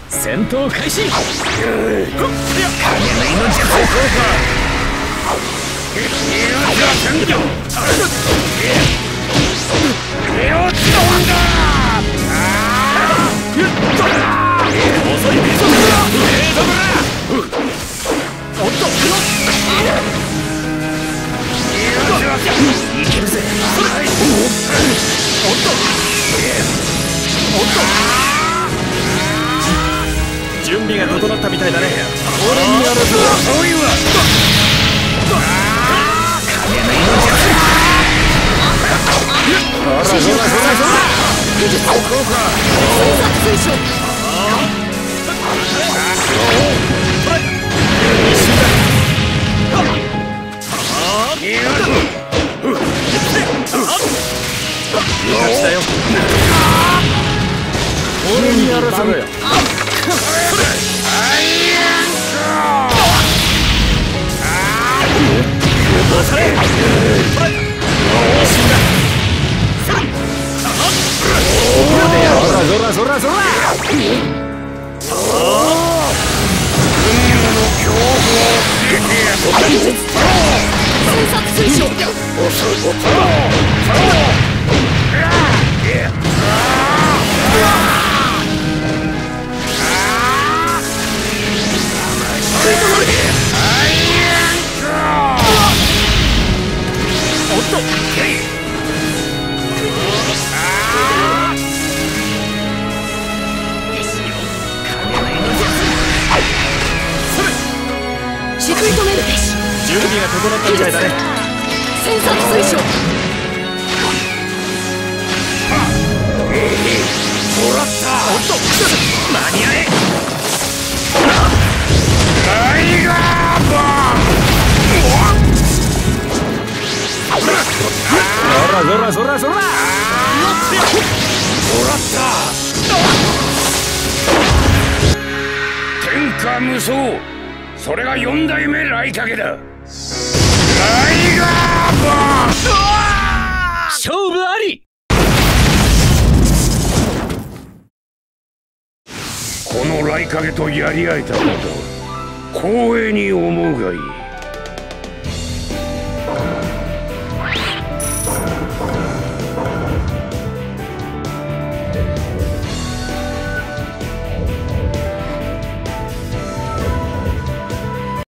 戦闘開始。影の命準備が整ったみたいだね。俺にやるぞ。そういうわ。影の命が。そら。技術効果。戦作推奨。俺にやるぞ。そら。準備が整ったみたいだね。戦作推奨。もらった。おっと、間に合え。タイガーボン。そら。もらった。天下無双。それが4代目雷影だ。タイガーボン。勝負あり。この雷影とやり合えたこと光栄に思うがいい。